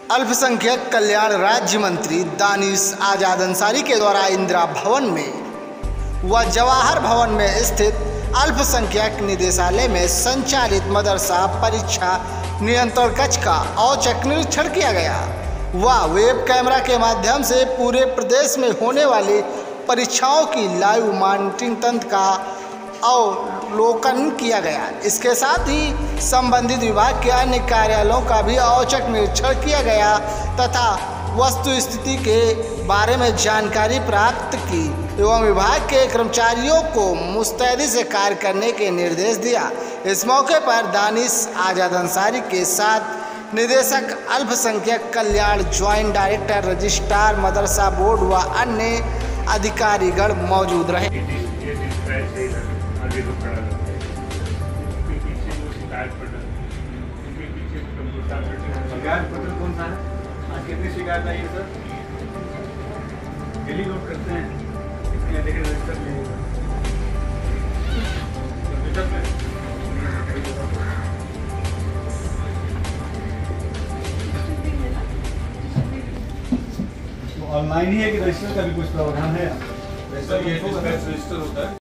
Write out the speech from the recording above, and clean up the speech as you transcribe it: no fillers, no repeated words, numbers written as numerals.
अल्पसंख्यक कल्याण राज्य मंत्री दानिश आजाद अंसारी के द्वारा इंदिरा भवन में व जवाहर भवन में स्थित अल्पसंख्यक निदेशालय में संचालित मदरसा परीक्षा नियंत्रण कक्ष का औचक निरीक्षण किया गया व वेब कैमरा के माध्यम से पूरे प्रदेश में होने वाली परीक्षाओं की लाइव मॉनिटरिंग तंत्र का अवलोकन किया गया। इसके साथ ही संबंधित विभाग के अन्य कार्यालयों का भी औचक निरीक्षण किया गया तथा वस्तु स्थिति के बारे में जानकारी प्राप्त की एवं विभाग के कर्मचारियों को मुस्तैदी से कार्य करने के निर्देश दिया। इस मौके पर दानिश आजाद अंसारी के साथ निदेशक अल्पसंख्यक कल्याण, ज्वाइंट डायरेक्टर, रजिस्ट्रार, मदरसा बोर्ड व अन्य अधिकारीगण मौजूद रहे। आगे तो खड़ा रहता है, उसके पीछे वो शिकायत पटल, उसके पीछे शिकायत पटल कौन सा है? आज कितनी शिकायत आई है सर? डेली नोट करते हैं, कितने देखें रजिस्टर में ऑनलाइन ही है कि रजिस्टर का भी कुछ प्रावधान है? रजिस्टर होता है।